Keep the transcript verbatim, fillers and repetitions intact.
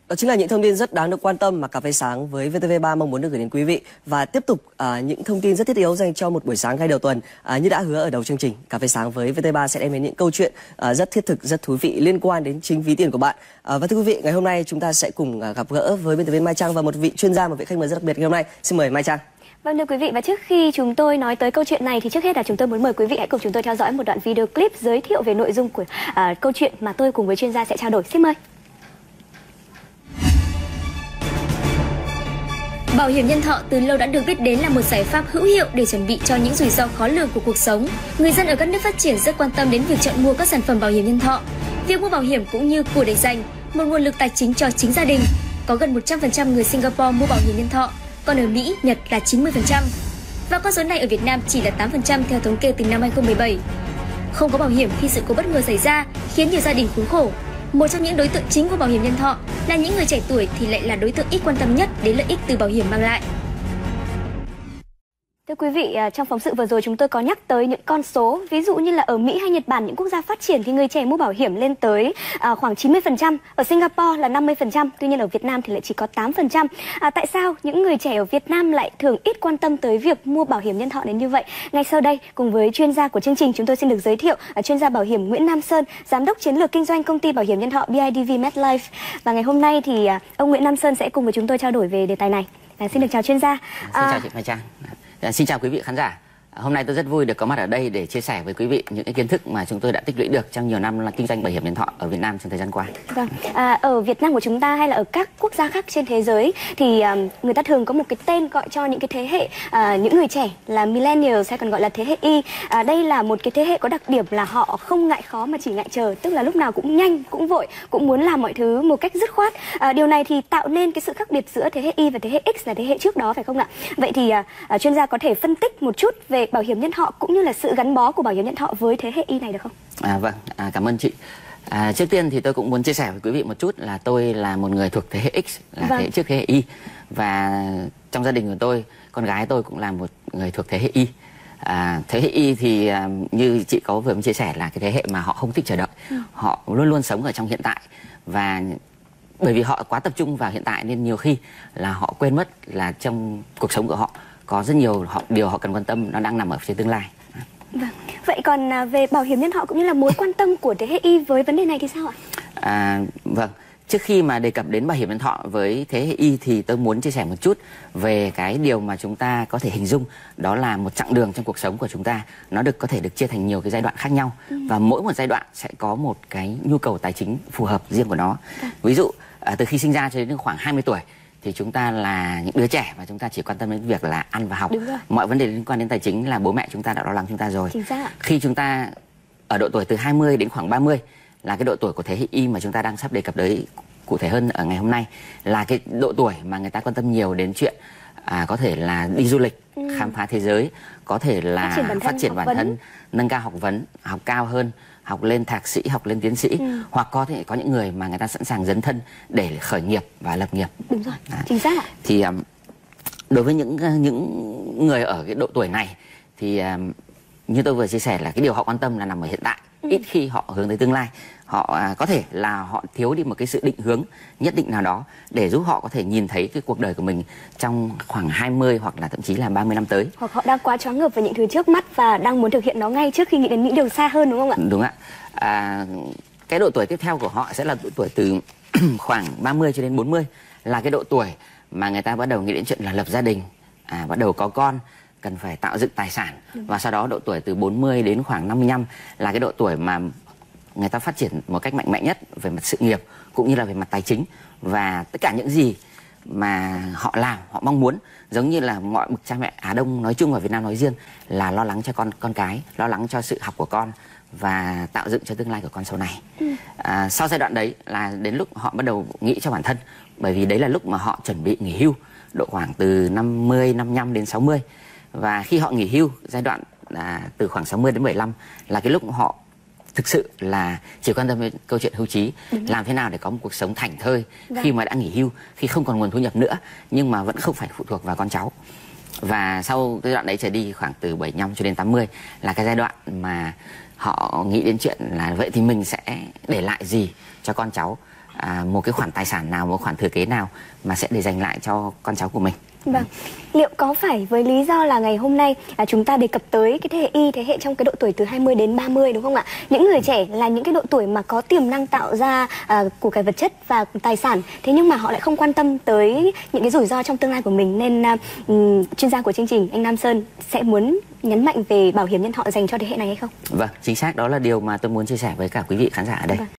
Đó chính là những thông tin rất đáng được quan tâm mà Cà phê Sáng với vê tê vê ba mong muốn được gửi đến quý vị. Và tiếp tục à, những thông tin rất thiết yếu dành cho một buổi sáng ngay đầu tuần. À, như đã hứa ở đầu chương trình, Cà phê Sáng với vê tê vê ba sẽ đem đến những câu chuyện à, rất thiết thực, rất thú vị liên quan đến chính ví tiền của bạn. À, và thưa quý vị, ngày hôm nay chúng ta sẽ cùng à, gặp gỡ với biên tập viên Mai Trang và một vị chuyên gia, một vị khách mời rất đặc biệt ngày hôm nay. Xin mời Mai Trang. Vâng thưa quý vị, và trước khi chúng tôi nói tới câu chuyện này thì trước hết là chúng tôi muốn mời quý vị hãy cùng chúng tôi theo dõi một đoạn video clip giới thiệu về nội dung của à, câu chuyện mà tôi cùng với chuyên gia sẽ trao đổi. Xin mời. Bảo hiểm nhân thọ từ lâu đã được biết đến là một giải pháp hữu hiệu để chuẩn bị cho những rủi ro khó lường của cuộc sống. Người dân ở các nước phát triển rất quan tâm đến việc chọn mua các sản phẩm bảo hiểm nhân thọ. Việc mua bảo hiểm cũng như của để dành một nguồn lực tài chính cho chính gia đình. Có gần một trăm phần trăm người Singapore mua bảo hiểm nhân thọ, còn ở Mỹ, Nhật là chín mươi phần trăm. Và con số này ở Việt Nam chỉ là tám phần trăm theo thống kê từ năm hai không một bảy. Không có bảo hiểm khi sự cố bất ngờ xảy ra khiến nhiều gia đình khốn khổ. Một trong những đối tượng chính của bảo hiểm nhân thọ là những người trẻ tuổi thì lại là đối tượng ít quan tâm nhất đến lợi ích từ bảo hiểm mang lại. Thưa quý vị, trong phóng sự vừa rồi chúng tôi có nhắc tới những con số, ví dụ như là ở Mỹ hay Nhật Bản, những quốc gia phát triển thì người trẻ mua bảo hiểm lên tới à, khoảng chín mươi phần trăm, ở Singapore là năm mươi phần trăm, tuy nhiên ở Việt Nam thì lại chỉ có tám phần trăm. À, tại sao những người trẻ ở Việt Nam lại thường ít quan tâm tới việc mua bảo hiểm nhân thọ đến như vậy? Ngay sau đây, cùng với chuyên gia của chương trình, chúng tôi xin được giới thiệu à, chuyên gia bảo hiểm Nguyễn Nam Sơn, giám đốc chiến lược kinh doanh công ty bảo hiểm nhân thọ bê i đê vê MetLife. Và ngày hôm nay thì à, ông Nguyễn Nam Sơn sẽ cùng với chúng tôi trao đổi về đề tài này. À, xin được chào chuyên gia. À, xin chào chị Mai Trang. Xin chào quý vị khán giả. Hôm nay tôi rất vui được có mặt ở đây để chia sẻ với quý vị những cái kiến thức mà chúng tôi đã tích lũy được trong nhiều năm là kinh doanh bảo hiểm nhân thọ ở Việt Nam trong thời gian qua. Vâng, à, ở Việt Nam của chúng ta hay là ở các quốc gia khác trên thế giới thì um, người ta thường có một cái tên gọi cho những cái thế hệ uh, những người trẻ là millennials hay còn gọi là thế hệ Y. À, đây là một cái thế hệ có đặc điểm là họ không ngại khó mà chỉ ngại chờ, tức là lúc nào cũng nhanh, cũng vội, cũng muốn làm mọi thứ một cách dứt khoát. À, điều này thì tạo nên cái sự khác biệt giữa thế hệ Y và thế hệ X là thế hệ trước đó, phải không ạ? Vậy thì uh, chuyên gia có thể phân tích một chút về bảo hiểm nhân thọ cũng như là sự gắn bó của bảo hiểm nhân thọ với thế hệ Y này được không? À, vâng, à, cảm ơn chị. À, trước tiên thì tôi cũng muốn chia sẻ với quý vị một chút là tôi là một người thuộc thế hệ X, là vâng. thế hệ trước thế hệ Y, và trong gia đình của tôi, con gái tôi cũng là một người thuộc thế hệ Y. À, thế hệ Y thì à, như chị có vừa mới chia sẻ là cái thế hệ mà họ không thích chờ đợi, ừ. họ luôn luôn sống ở trong hiện tại, và bởi vì họ quá tập trung vào hiện tại nên nhiều khi là họ quên mất là trong cuộc sống của họ có rất nhiều họ, điều họ cần quan tâm nó đang nằm ở phía tương lai. Vâng. Vậy còn à, về bảo hiểm nhân thọ cũng như là mối quan tâm của thế hệ Y với vấn đề này thì sao ạ? À, vâng, trước khi mà đề cập đến bảo hiểm nhân thọ với thế hệ Y thì tôi muốn chia sẻ một chút về cái điều mà chúng ta có thể hình dung, đó là một chặng đường trong cuộc sống của chúng ta nó được có thể được chia thành nhiều cái giai đoạn khác nhau, ừ. và mỗi một giai đoạn sẽ có một cái nhu cầu tài chính phù hợp riêng của nó. Ừ. Ví dụ à, từ khi sinh ra cho đến khoảng hai mươi tuổi thì chúng ta là những đứa trẻ và chúng ta chỉ quan tâm đến việc là ăn và học. Mọi vấn đề liên quan đến tài chính là bố mẹ chúng ta đã lo lắng chúng ta rồi. Khi chúng ta ở độ tuổi từ hai mươi đến khoảng ba mươi là cái độ tuổi của thế hệ Y mà chúng ta đang sắp đề cập tới cụ thể hơn ở ngày hôm nay, là cái độ tuổi mà người ta quan tâm nhiều đến chuyện à, có thể là đi du lịch, ừ. khám phá thế giới, có thể là phát triển bản thân, phát triển bản thân nâng cao học vấn, học cao hơn, học lên thạc sĩ, học lên tiến sĩ, ừ. hoặc có thể có những người mà người ta sẵn sàng dấn thân để khởi nghiệp và lập nghiệp. Đúng rồi, à, chính xác ạ. Thì um, đối với những những người ở cái độ tuổi này thì um, như tôi vừa chia sẻ là cái điều họ quan tâm là nằm ở hiện tại, ừ. ít khi họ hướng tới tương lai. Họ à, có thể là họ thiếu đi một cái sự định hướng nhất định nào đó để giúp họ có thể nhìn thấy cái cuộc đời của mình trong khoảng hai mươi hoặc là thậm chí là ba mươi năm tới. Hoặc họ đang quá choáng ngợp với những thứ trước mắt và đang muốn thực hiện nó ngay trước khi nghĩ đến những điều xa hơn, đúng không ạ? Đúng ạ. À, cái độ tuổi tiếp theo của họ sẽ là độ tuổi từ khoảng ba mươi cho đến bốn mươi, là cái độ tuổi mà người ta bắt đầu nghĩ đến chuyện là lập gia đình, à, bắt đầu có con, cần phải tạo dựng tài sản. Đúng. Và sau đó độ tuổi từ bốn mươi đến khoảng năm mươi lăm là cái độ tuổi mà người ta phát triển một cách mạnh mẽ nhất về mặt sự nghiệp cũng như là về mặt tài chính, và tất cả những gì mà họ làm, họ mong muốn, giống như là mọi bậc cha mẹ Á Đông nói chung và Việt Nam nói riêng, là lo lắng cho con con cái, lo lắng cho sự học của con và tạo dựng cho tương lai của con sau này. Ừ. À, sau giai đoạn đấy là đến lúc họ bắt đầu nghĩ cho bản thân, bởi vì đấy là lúc mà họ chuẩn bị nghỉ hưu, độ khoảng từ năm mươi, năm mươi lăm đến sáu mươi. Và khi họ nghỉ hưu, giai đoạn là từ khoảng sáu mươi đến bảy mươi lăm là cái lúc họ thực sự là chỉ quan tâm đến câu chuyện hưu trí, làm thế nào để có một cuộc sống thảnh thơi Đã. khi mà đã nghỉ hưu, khi không còn nguồn thu nhập nữa nhưng mà vẫn không phải phụ thuộc vào con cháu. Và sau cái đoạn đấy trở đi khoảng từ bảy mươi lăm cho đến tám mươi là cái giai đoạn mà họ nghĩ đến chuyện là vậy thì mình sẽ để lại gì cho con cháu, à, một cái khoản tài sản nào, một khoản thừa kế nào mà sẽ để dành lại cho con cháu của mình. Vâng, liệu có phải với lý do là ngày hôm nay là chúng ta đề cập tới cái thế hệ Y, thế hệ trong cái độ tuổi từ hai mươi đến ba mươi đúng không ạ? Những người trẻ là những cái độ tuổi mà có tiềm năng tạo ra à, của cải vật chất và tài sản, thế nhưng mà họ lại không quan tâm tới những cái rủi ro trong tương lai của mình, nên à, um, chuyên gia của chương trình anh Nam Sơn sẽ muốn nhấn mạnh về bảo hiểm nhân thọ dành cho thế hệ này hay không? Vâng, chính xác, đó là điều mà tôi muốn chia sẻ với cả quý vị khán giả ở đây. Vâng.